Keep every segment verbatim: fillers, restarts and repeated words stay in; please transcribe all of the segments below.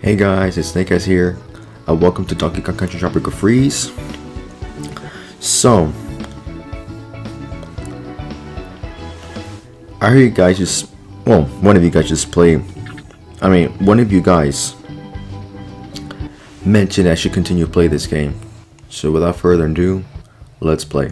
Hey guys, it's Snake Eyes here, and welcome to Donkey Kong Country Tropical Freeze. So, I heard you guys just, well, one of you guys just play, I mean, one of you guys mentioned I should continue to play this game. So without further ado, let's play.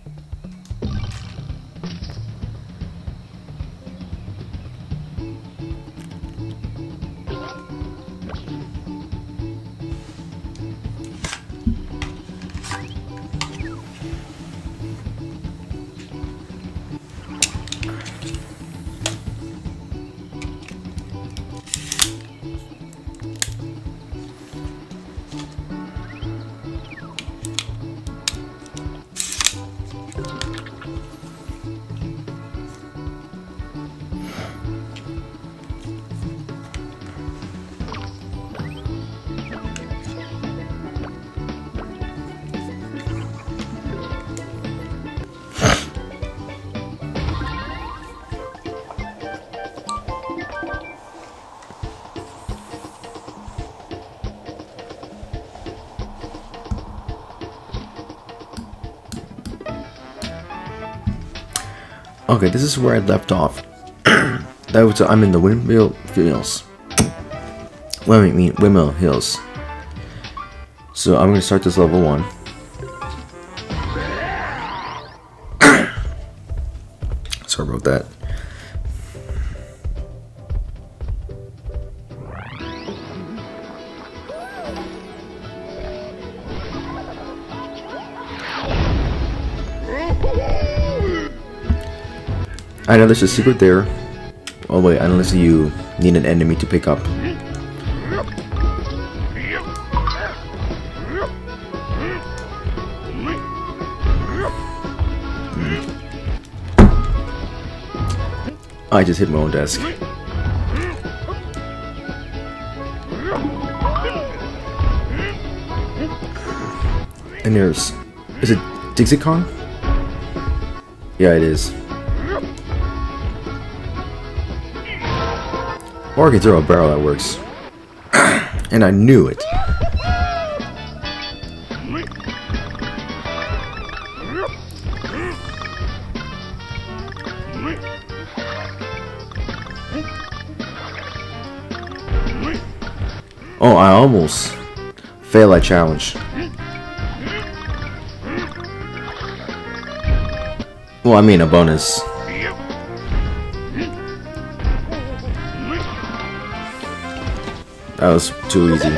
Okay, this is where I left off. That was I'm in the Windmill Hills. Well, I mean Windmill Hills. So I'm gonna start this level one. Sorry about that. I know there's a secret there. Oh wait, unless you need an enemy to pick up. I just hit my own desk. And there's... is it Dixie Kong? Yeah, it is. Or I can throw a barrel that works. And I knew it. Oh, I almost failed that challenge. Well, I mean a bonus. That was too easy.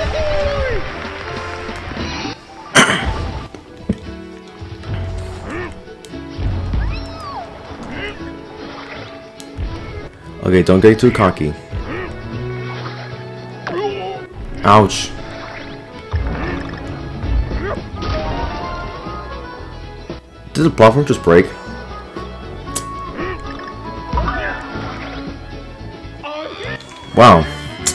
Okay, don't get too cocky. Ouch. Did the platform just break? Wow.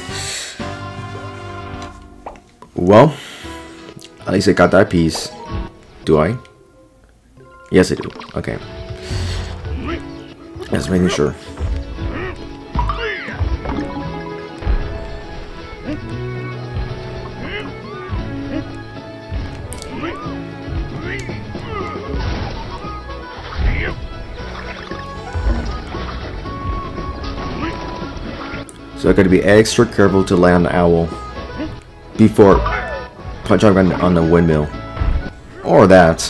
Well, at least I got that piece. Do I? Yes, I do. Okay. Just making sure. So I gotta be extra careful to land the owl before punching on, on the windmill. Or that.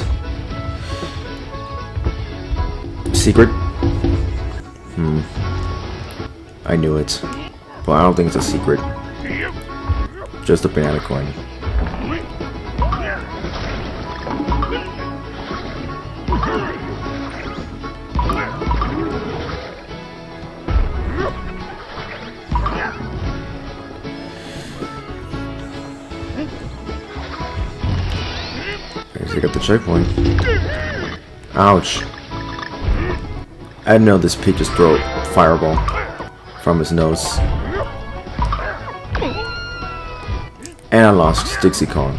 Secret? Hmm. I knew it. But I don't think it's a secret. Just a banana coin. I got the checkpoint. Ouch. I didn't know this pig just threw a fireball from his nose. And I lost Dixie Kong.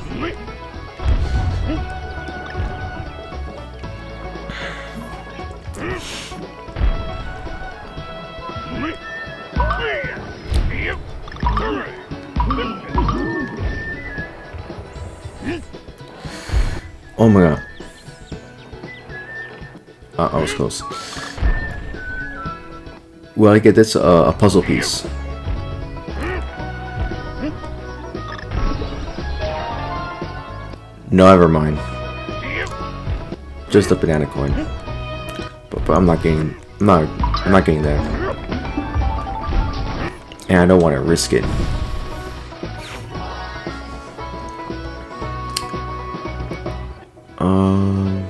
Oh my god. Uh, I was close. Will I get this uh, a puzzle piece? No, never mind. Just a banana coin. But, but I'm not getting. I'm not. I'm not getting that. And I don't want to risk it. Um.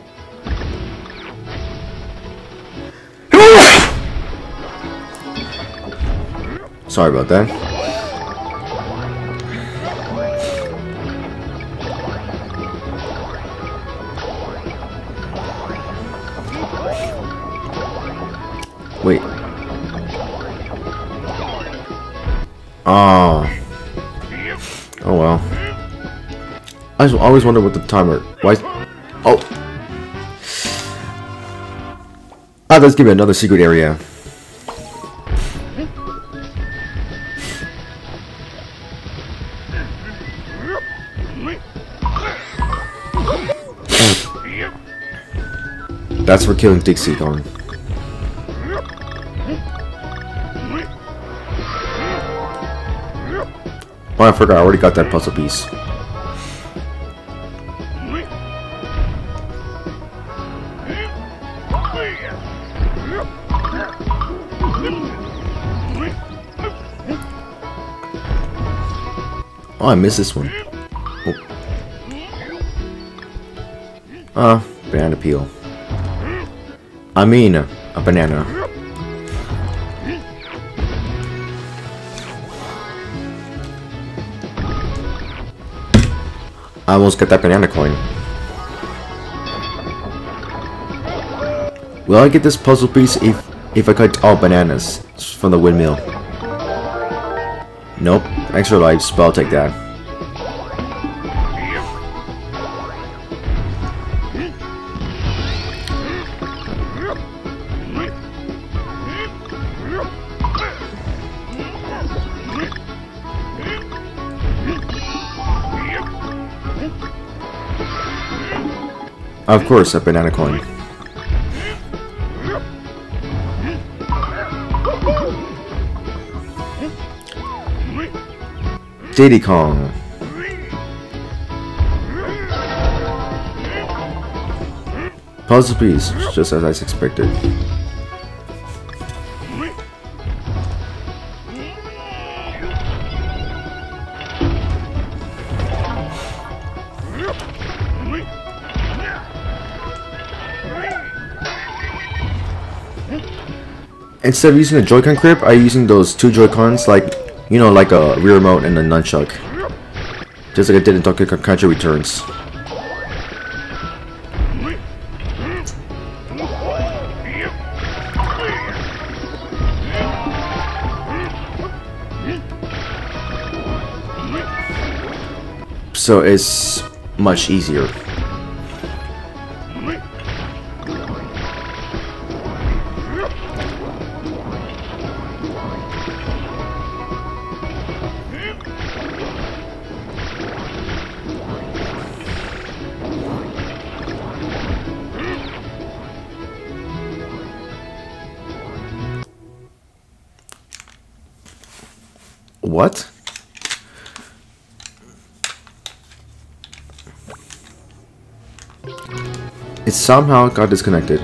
Sorry about that. Wait. Oh. Oh well. I just always wonder what the timer. Why? Oh. Ah, let's give me another secret area. That's for killing Dixie Kong. Oh, I forgot. I already got that puzzle piece. Oh, I missed this one. Oh. Uh, banana peel. I mean, a banana. I almost got that banana coin. Will I get this puzzle piece if if I collect all bananas from the windmill? Nope. Extra lives, but I'll take that. Of course, a banana coin. Diddy Kong. Puzzle piece, just as I expected. Instead of using a Joy-Con grip, I'm using those two Joy-Cons, like, you know, like a rear remote and a nunchuck. Just like I did in Donkey Kong Country Returns. So it's much easier. What? It somehow got disconnected.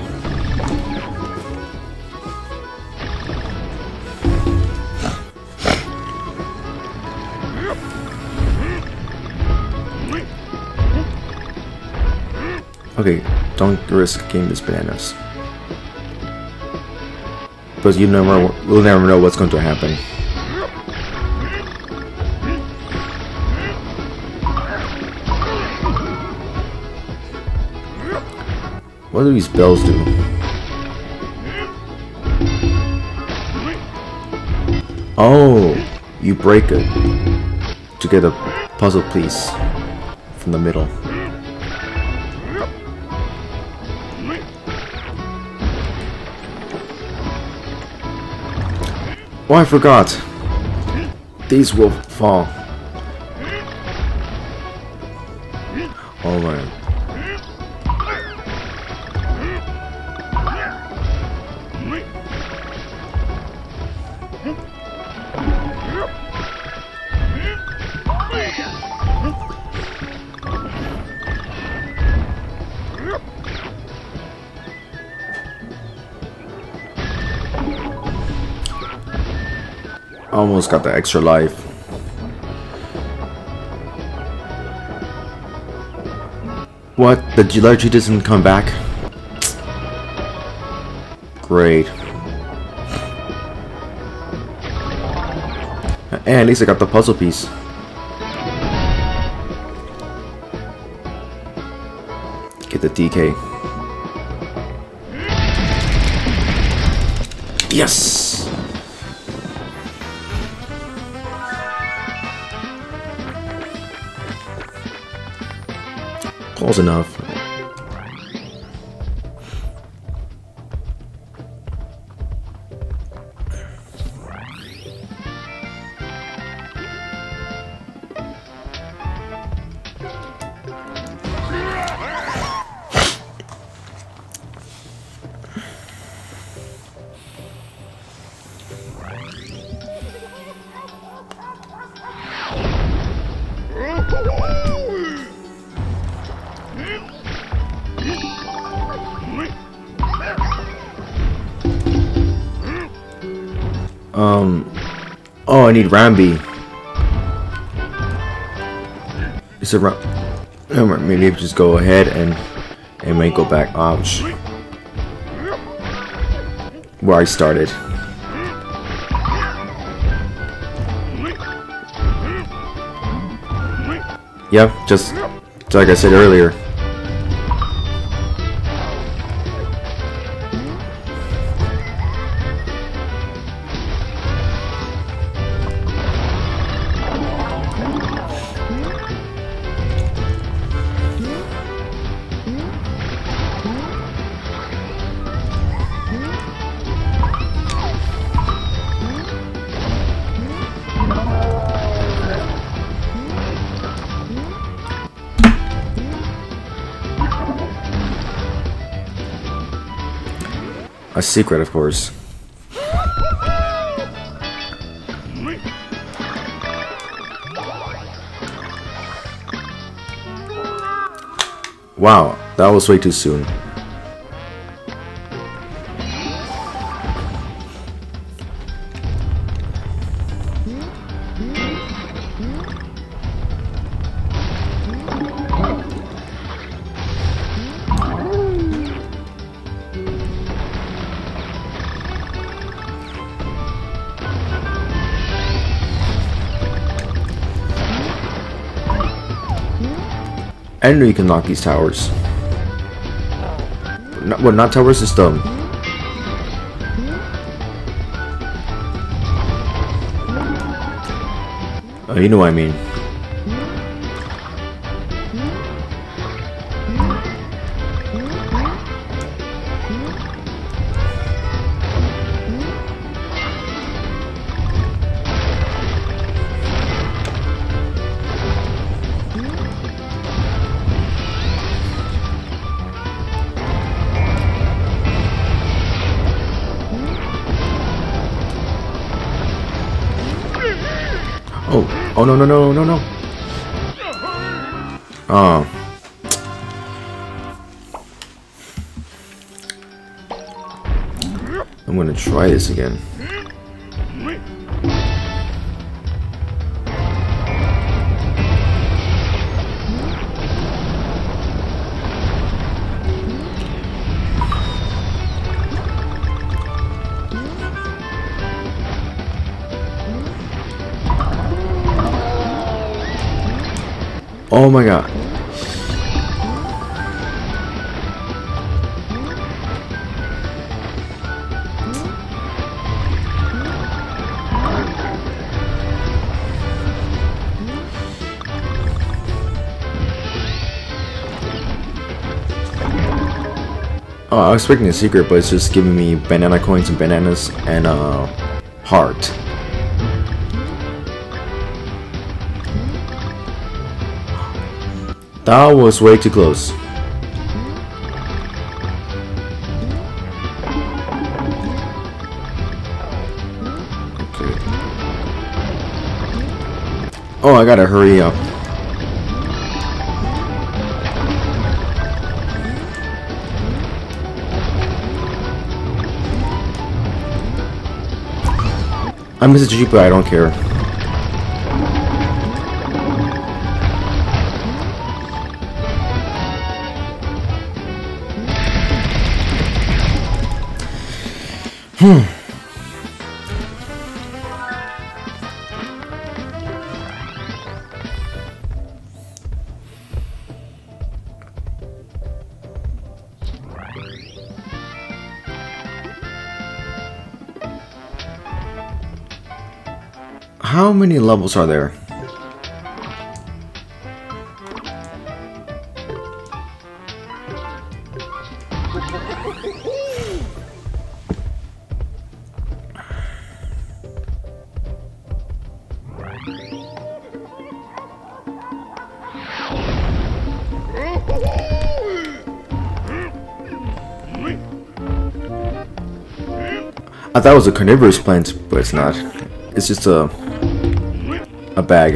Okay, don't risk getting these bananas. Because you never, you'll never know what's going to happen. What do these bells do? Oh, you break it to get a puzzle piece from the middle. Oh, I forgot. These will fall. Oh man. Almost got the extra life. What? The Geology doesn't come back? Great. And at least I got the puzzle piece. Get the D K. Yes! Close enough. Um, oh, I need Rambi. Is it Ram? Maybe I just go ahead and it might go back. Ouch. Where I started. Yep, just like I said earlier. A secret, of course. Wow, that was way too soon. I didn't know you can knock these towers. Not, well, not tower system. Oh, you know what I mean. Oh, oh no no no no no. Oh. I'm gonna try this again. Oh my god. Oh, I was expecting a secret, but it's just giving me banana coins and bananas and uh heart. That was way too close. Okay. Oh, I gotta hurry up. I miss a Jeep, but I don't care. Hmm. How many levels are there? I thought it was a carnivorous plant, but it's not. It's just a a bag.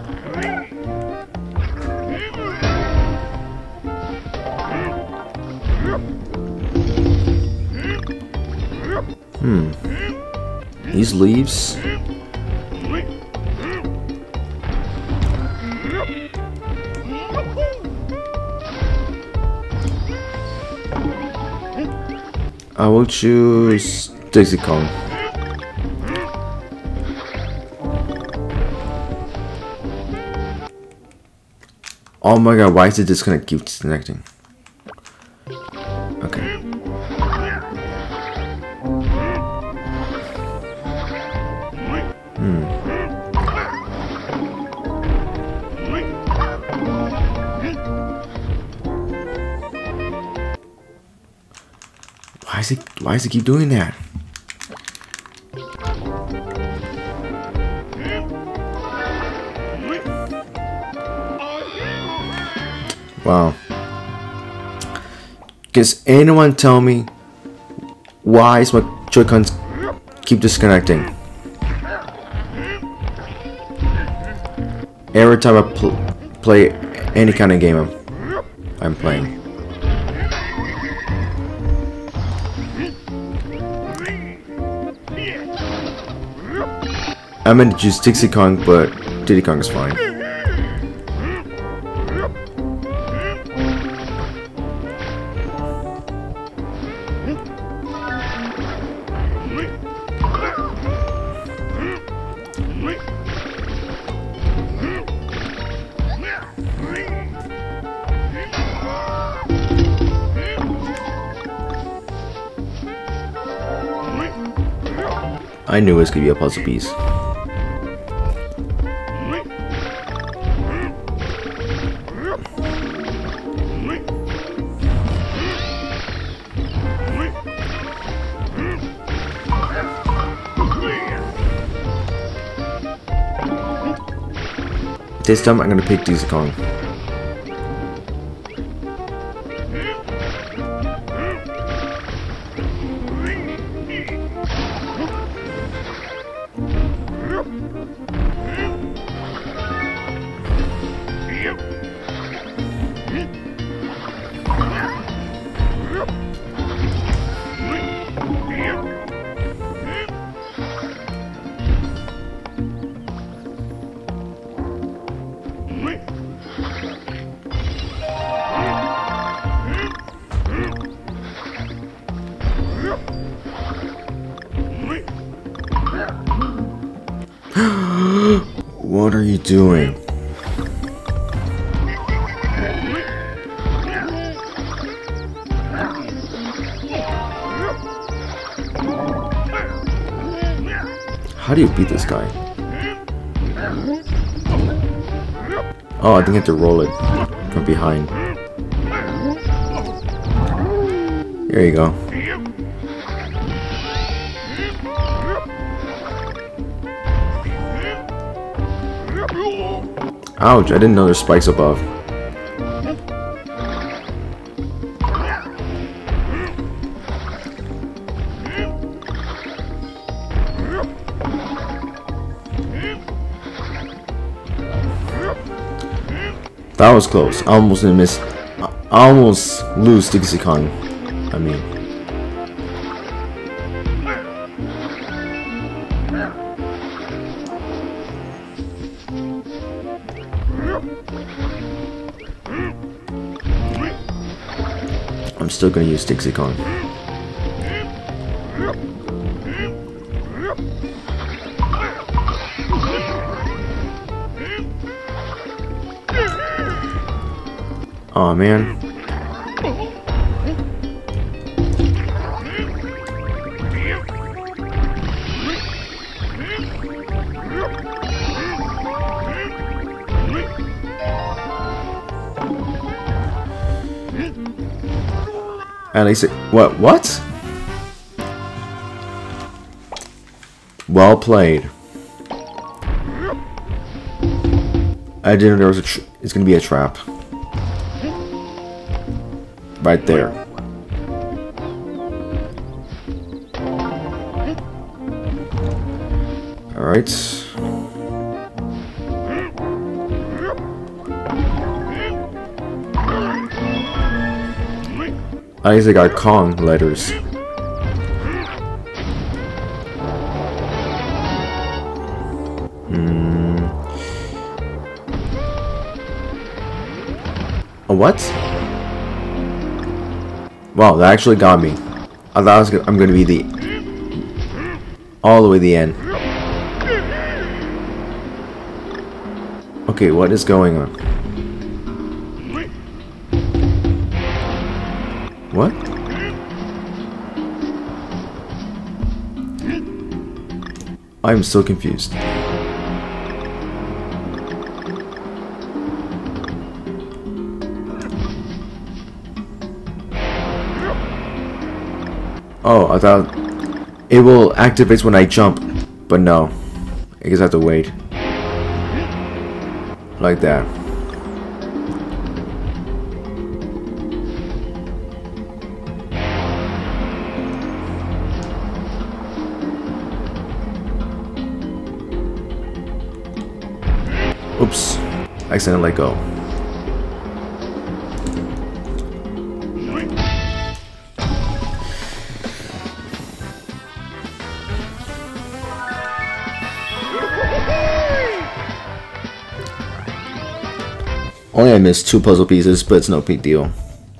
Hmm. These leaves. I will choose Dixie Kong. Oh my god, why is it just gonna keep disconnecting? Okay. Hmm. Why is it why does it keep doing that? Wow. Can anyone tell me why is my Joy-Cons keep disconnecting? Every time I pl play any kind of game I'm, I'm playing. I meant to choose Dixie Kong, but Diddy Kong is fine. I knew it was gonna be a puzzle piece. This time I'm gonna pick Dixie Kong. What are you doing? How do you beat this guy? Oh, I think I have to roll it from behind. There you go. Ouch, I didn't know there's spikes above. That was close. I almost didn't miss. I almost lose Dixie Kong. I mean. I'm still gonna use Dixie Kong. Aw, man. At least it, what? What? Well played. I didn't know there was a. Tr it's gonna be a trap. Right there. All right. At least I got Kong letters. Hmm. A what? Wow, that actually got me. I thought I was gonna, I'm gonna be the all the way to the end. Okay, what is going on? What? I'm so confused. Oh, I thought it will activate when I jump, but no. I guess I have to wait. Like that. Oops, I accidentally let go. Only I missed two puzzle pieces, but it's no big deal.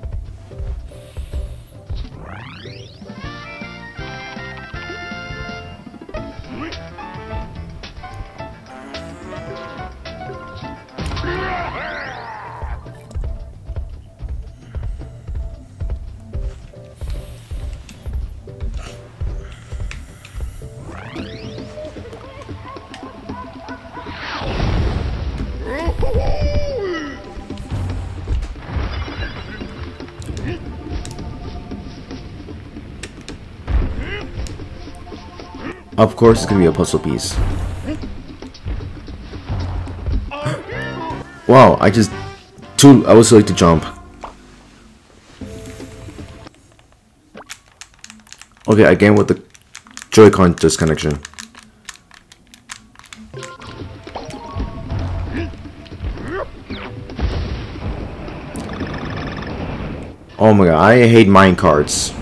Of course, it's gonna be a puzzle piece. Wow, I just too. I was so late to jump. Okay, again with the Joy-Con disconnection. Oh my god, I hate mine cards.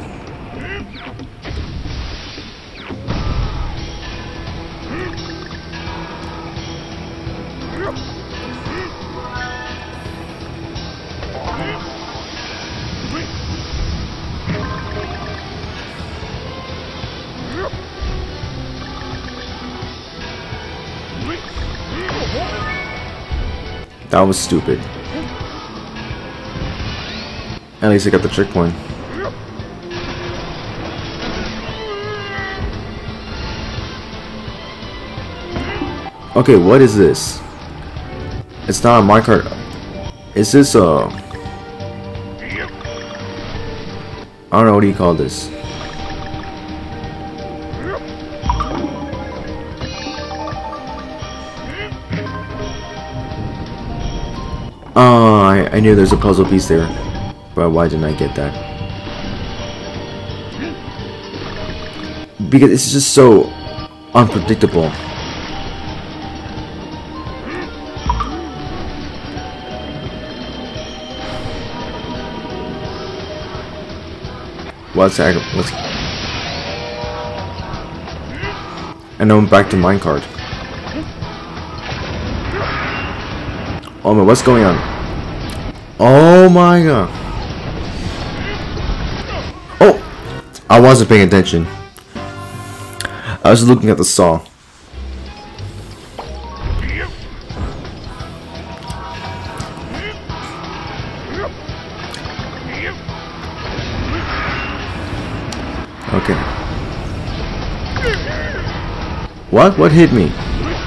That was stupid. At least I got the checkpoint. Okay, what is this? It's not a minecart. Is this a... I don't know, what do you call this? Oh, I, I knew there's a puzzle piece there. But why didn't I get that? Because it's just so unpredictable. What's that? What's... And now I'm back to minecart. Oh my, what's going on? Oh my god. Oh! I wasn't paying attention. I was looking at the saw. Okay. What? What hit me?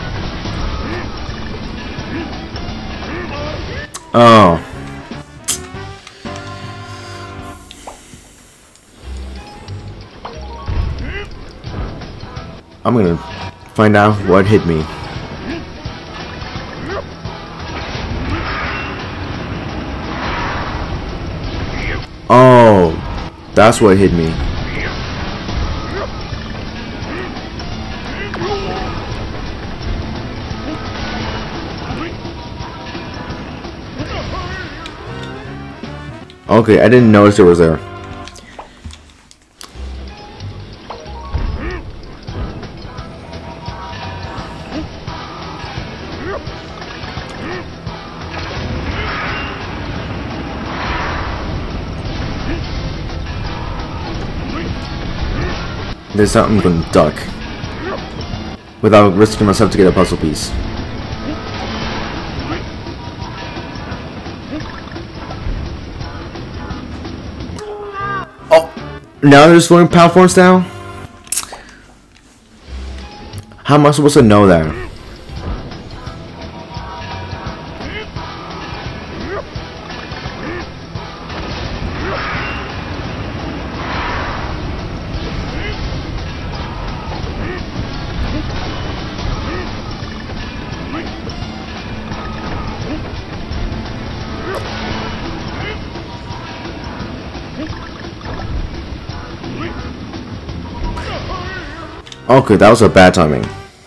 Oh. I'm gonna find out what hit me. Oh, that's what hit me. Okay, I didn't notice it was there. There's something I'm gonna duck without risking myself to get a puzzle piece. Now they're just throwing platforms down? How am I supposed to know that? Okay, that was a bad timing.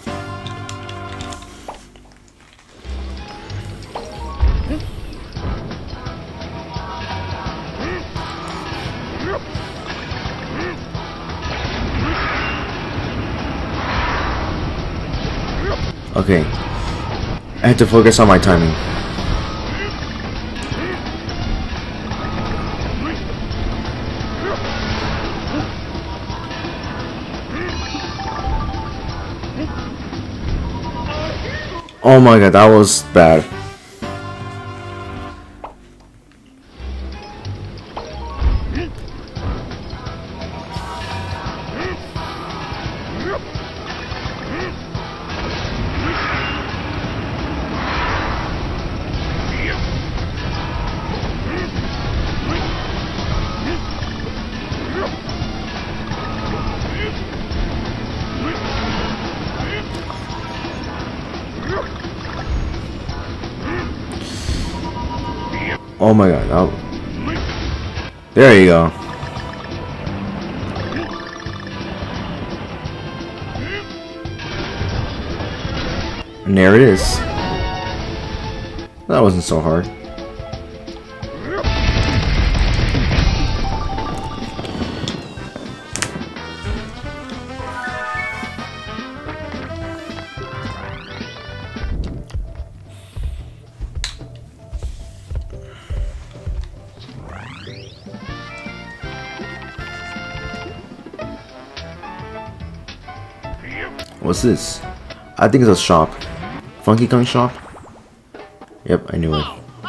Okay, I had to focus on my timing. Oh my god, that was bad. Oh my god, oh. There you go. And there it is. That wasn't so hard. What's this? I think it's a shop. Funky Kong shop? Yep, I knew it.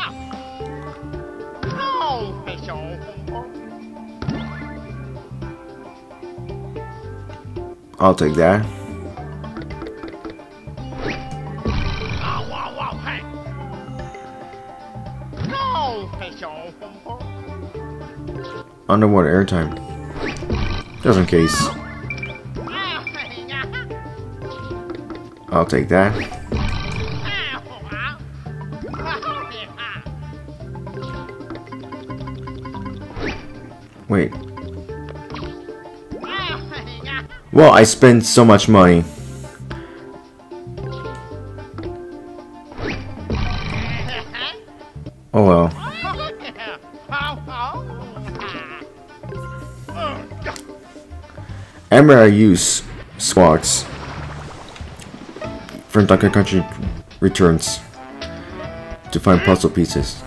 I'll take that. Underwater airtime. Just in case. I'll take that. Wait. Well, I spent so much money. Oh well. I remember I use Squawks from Donkey Country Returns to find puzzle pieces.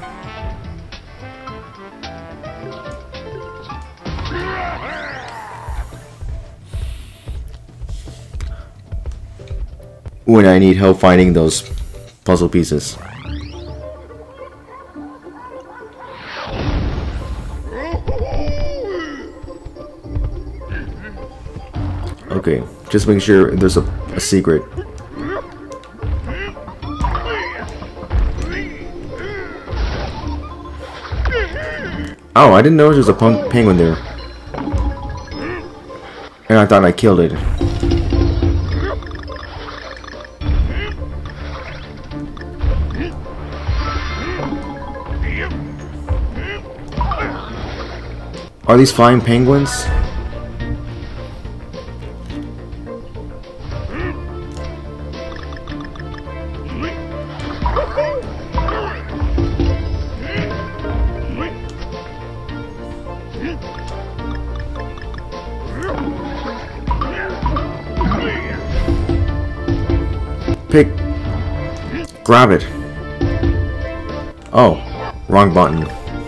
When I need help finding those puzzle pieces. Okay, just make sure there's a, a secret. Oh, I didn't know there was a penguin there. And I thought I killed it. Are these flying penguins? Pick. Grab it. Oh, wrong button.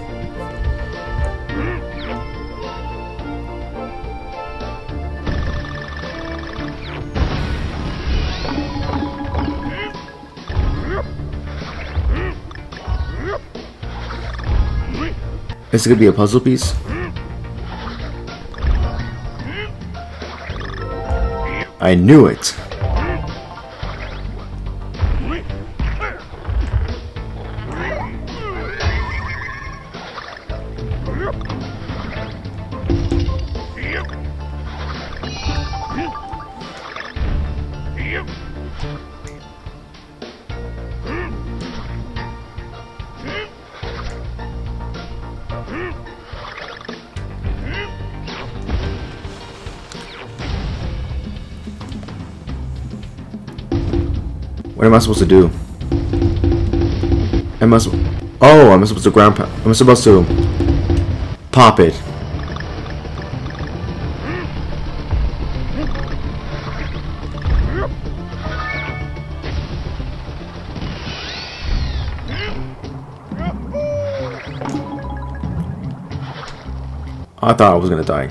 Is it gonna be a puzzle piece? I knew it. What am I supposed to do? Am I supposed? Oh, I'm supposed to ground pound. I'm supposed to pop it. I thought I was gonna die.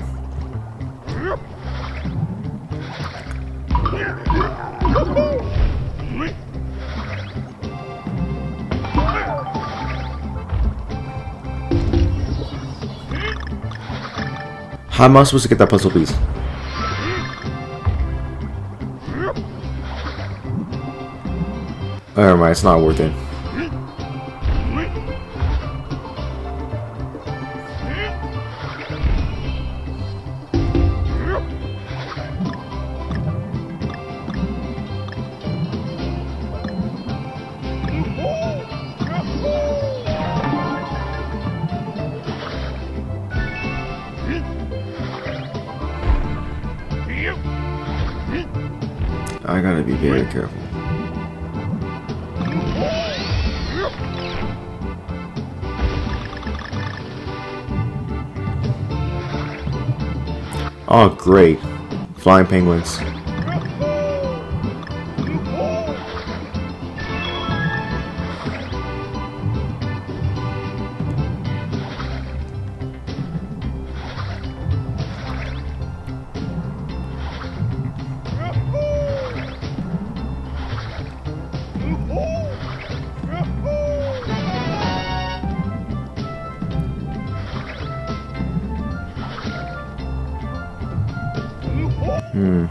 How am I supposed to get that puzzle piece? Oh, never mind, it's not worth it. I gotta be very careful. Oh, great. Flying penguins. Hmm.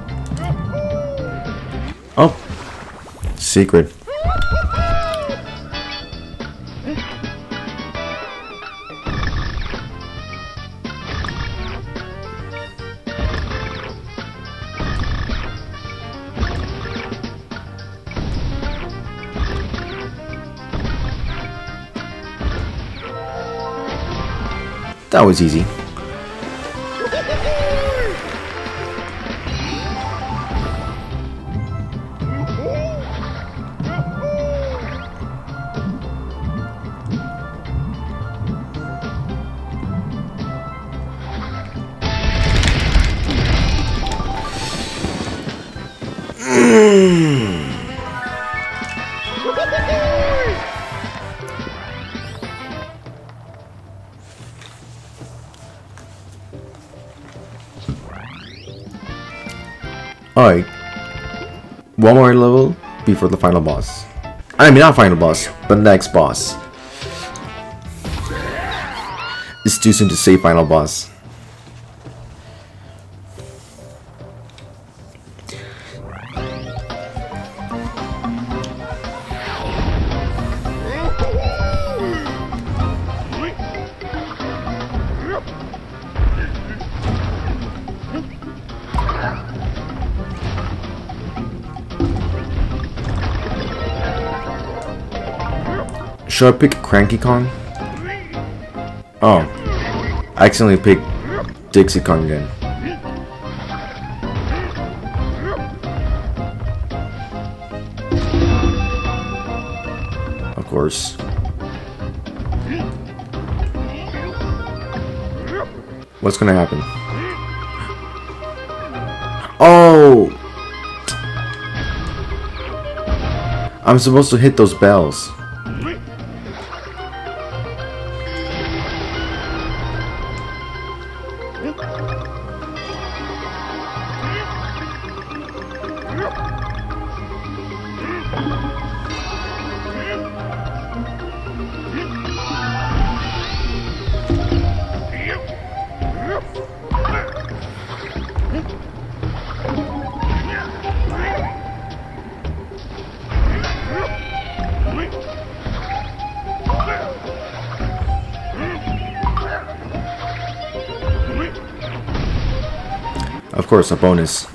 Oh, secret. That was easy. Alright. One more level before the final boss. I mean, not final boss, but next boss. It's too soon to say final boss. Should I pick Cranky Kong? Oh, I accidentally picked Dixie Kong again. Of course. What's gonna happen? Oh! I'm supposed to hit those bells. Of course, a bonus.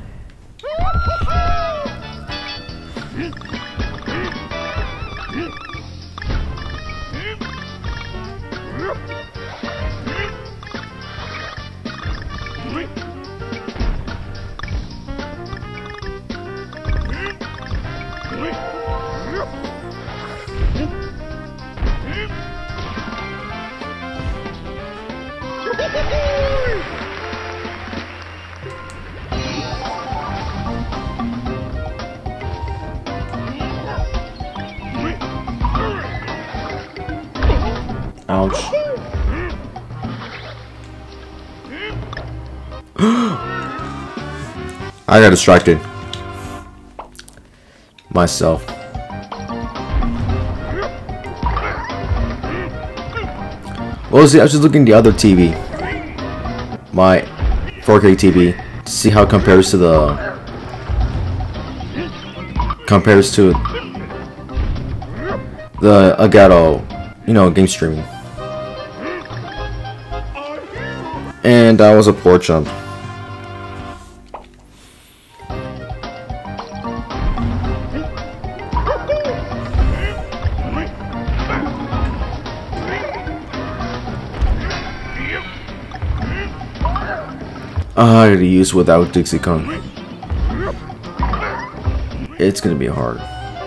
Ouch. I got distracted. Myself. Well, see, I was just looking at the other T V. My four K T V. To see how it compares to the... Compares to... The Elgato, you know, game streaming. And I was a poor chump. I gotta use without Dixie Kong. It's gonna be hard.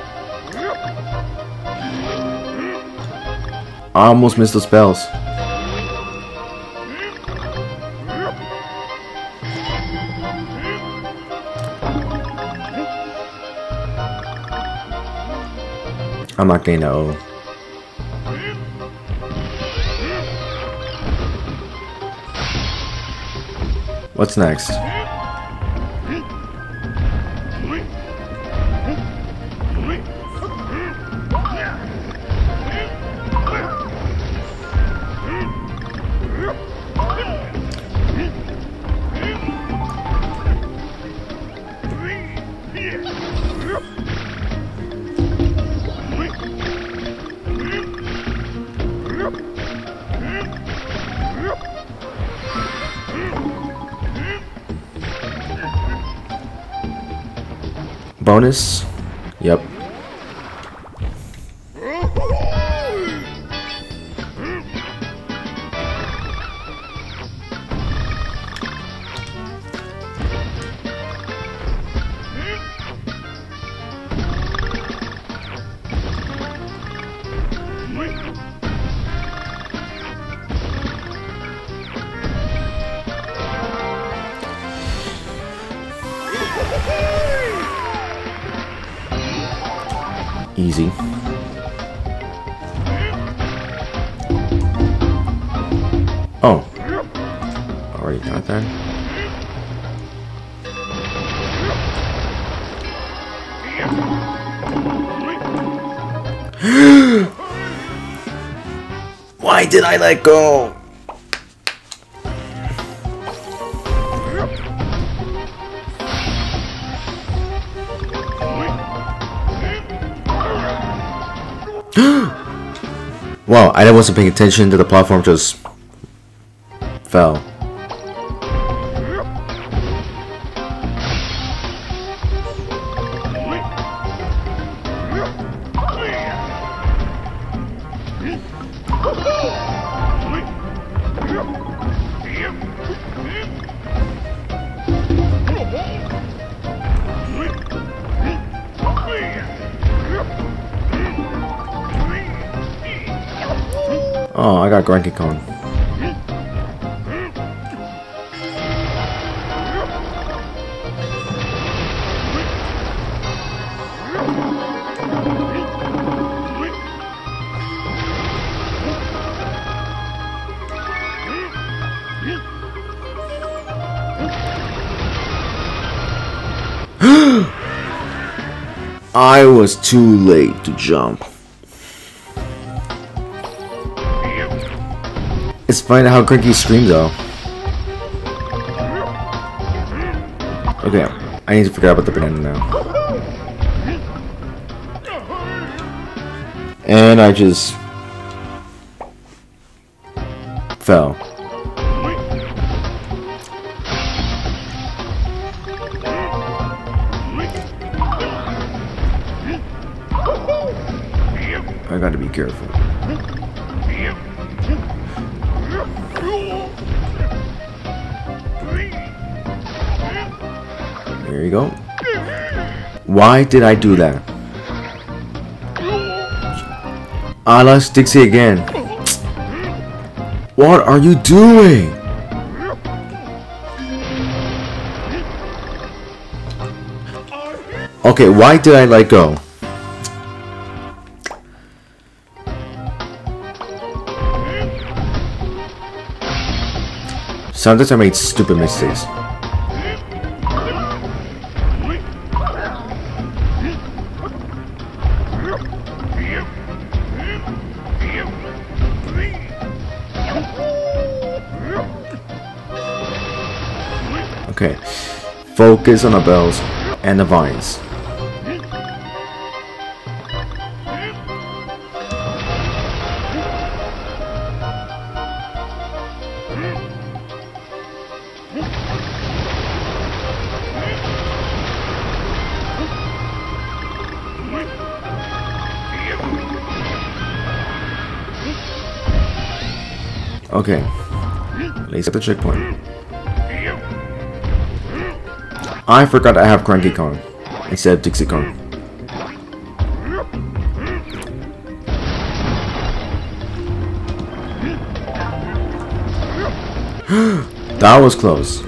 I almost missed the spells. I'm not getting that O. What's next? Bonus? Yep. Easy. Oh. Already got that. Why did I let go? Wow, I wasn't paying attention to the platform, just fell. Oh, I got Cranky Kong. I was too late to jump. It's funny how Cranky screamed though. Okay, I need to figure out about the banana now. And I just fell. I gotta be careful. There you go. Why did I do that? I lost Dixie again. What are you doing? Okay, why did I let go? Sometimes I made stupid mistakes. Okay, focus on the bells and the vines. Okay, let's at the checkpoint. I forgot I have Cranky Kong instead of Dixie Kong. That was close.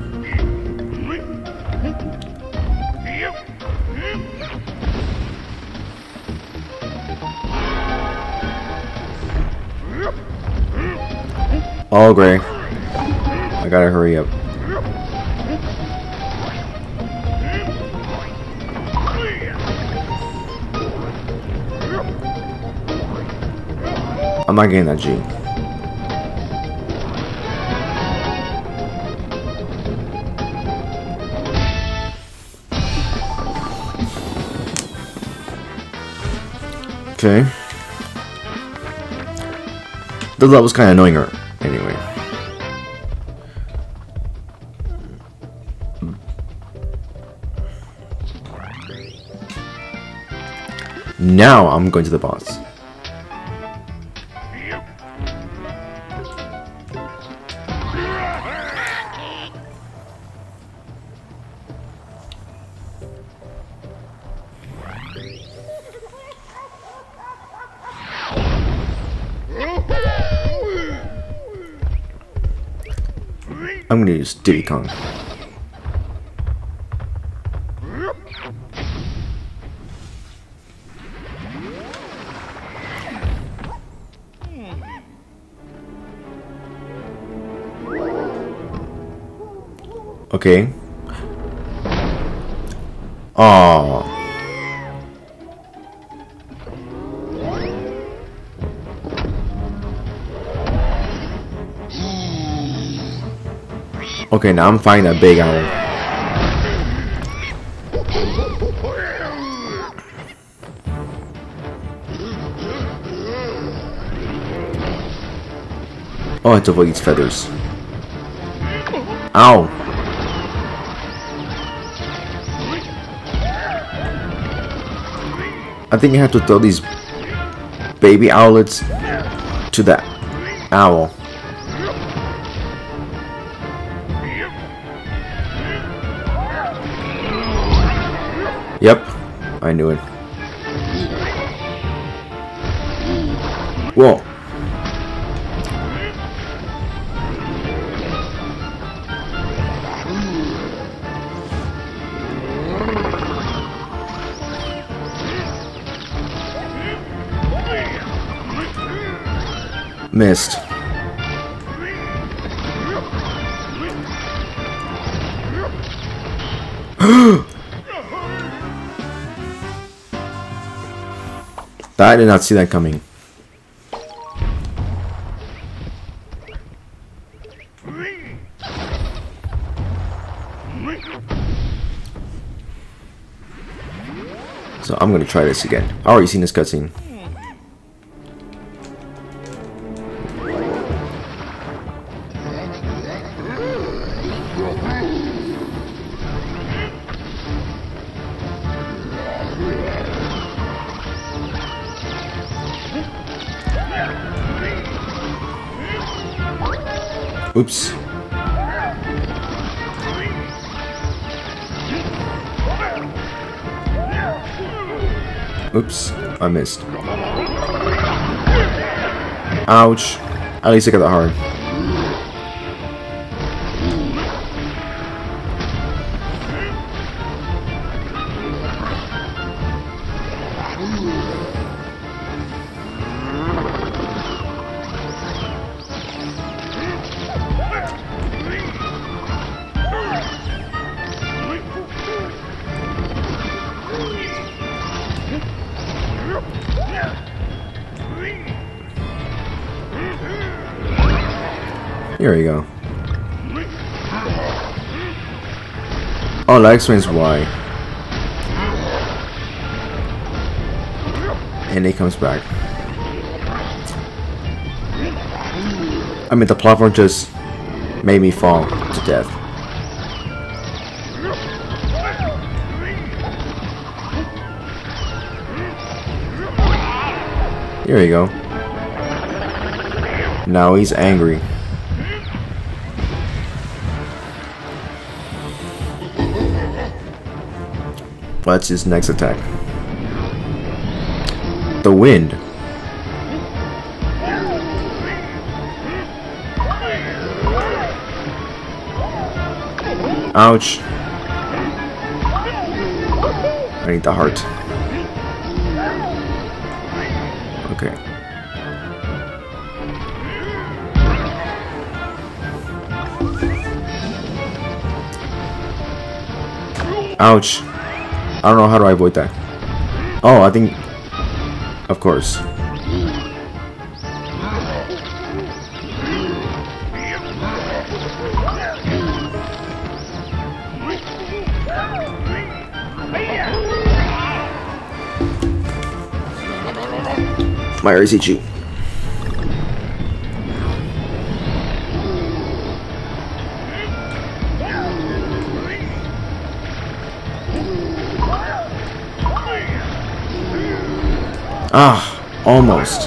Oh, Gray. I gotta hurry up. I'm not getting that G. Okay. The level was kind of annoying her. Anyway. Now I'm going to the boss. I'm gonna use Diddy Kong. Okay. Oh. Okay, now I'm fighting a big owl. Oh, I have to avoid these feathers. Ow! I think you have to throw these baby owlets to that owl. Yep, I knew it. Whoa. Missed. I did not see that coming. So I'm gonna try this again. I already seen this cutscene. Oops. Oops, I missed. Ouch. At least I got that hard. Here we go. Oh, that explains why. And he comes back. I mean, the platform just made me fall to death. Here we go. Now he's angry. What's his next attack? The wind. Ouch. I need the heart. Okay. Ouch. I don't know how do I avoid that. Oh, I think... Of course. My R C G. Ah, almost.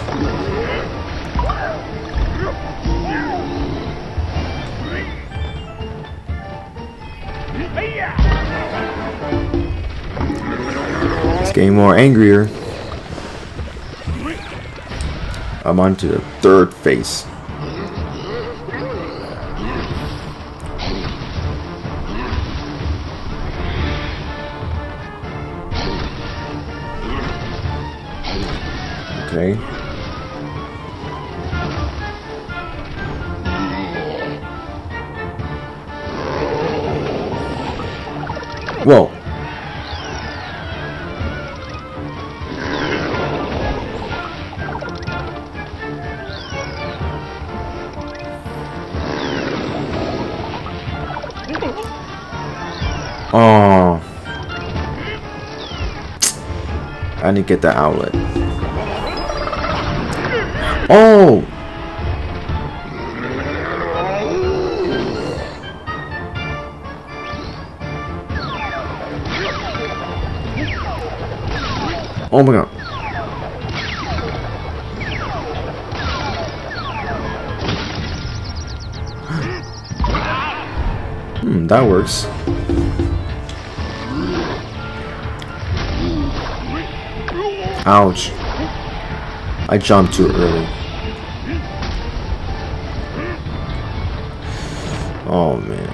It's getting more angrier. I'm on to the third phase. Okay. Whoa. Oh. I need to get that outlet. Oh! Oh my god. Hmm, that works. Ouch. I jumped too early. Oh man.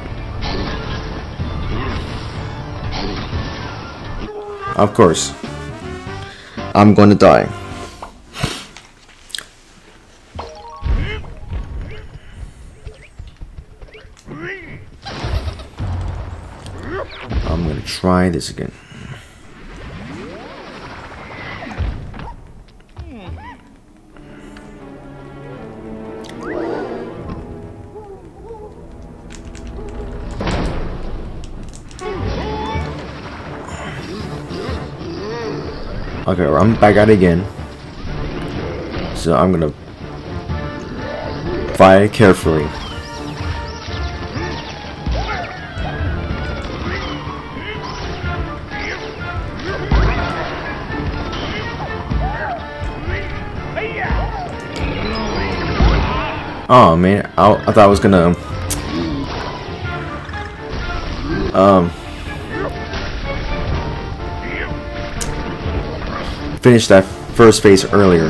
Of course. I'm gonna die. I'm gonna try this again. Okay, I'm back at it again. So I'm gonna fire carefully. Oh man, I, I thought I was gonna um finish that first phase earlier.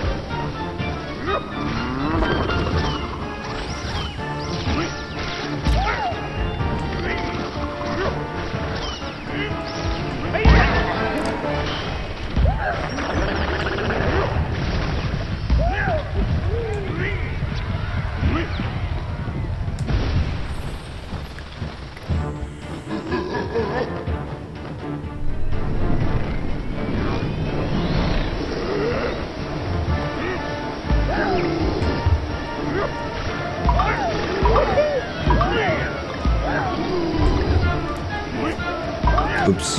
Oops.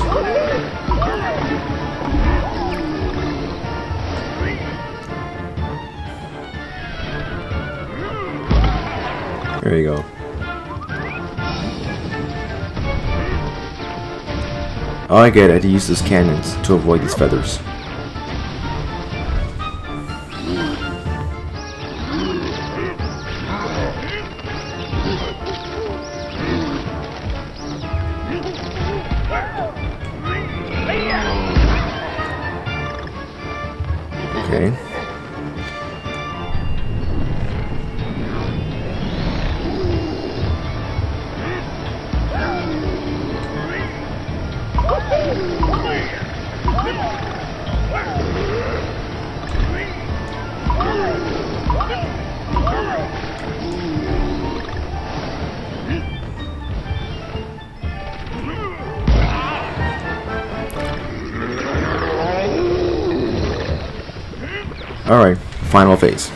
There you go. Oh, I get it. I had to use those cannons to avoid these feathers. Okay. Alright, final phase.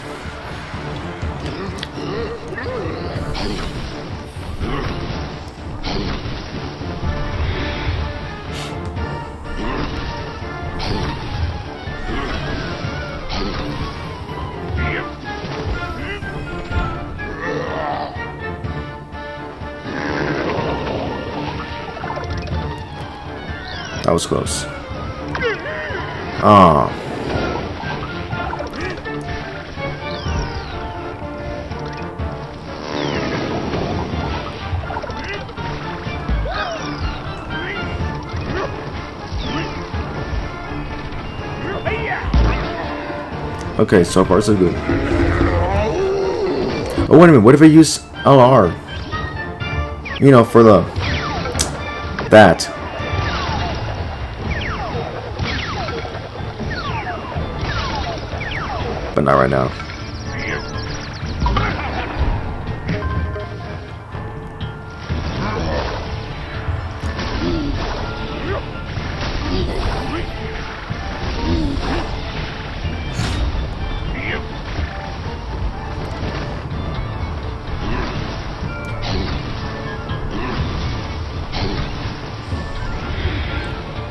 That was close. Ah. Okay, so far so good. Oh wait a minute, what if I use L R? You know, for the that. But not right now.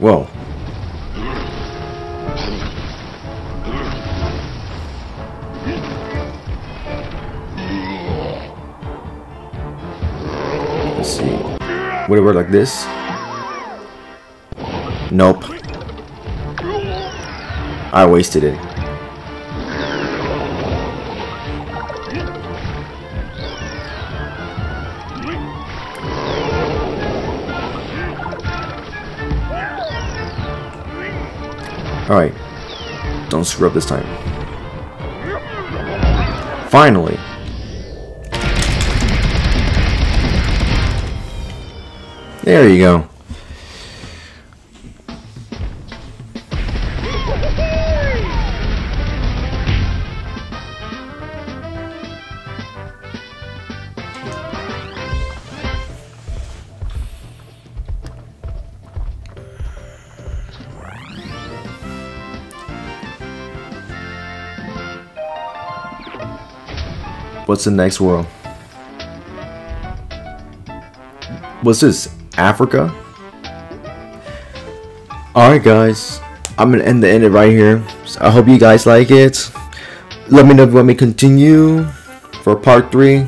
Whoa. Let's see. Would it work like this? Nope. I wasted it. Alright. Don't screw up this time. Finally. There you go. What's the next world? What's this? Africa? Alright guys, I'm gonna end the end it right here. So I hope you guys like it. Let me know if you want me to continue for part three.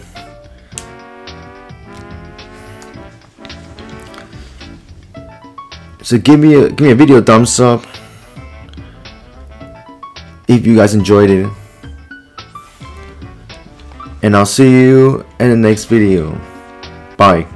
So give me a give me a video thumbs up if you guys enjoyed it. And I'll see you in the next video. Bye.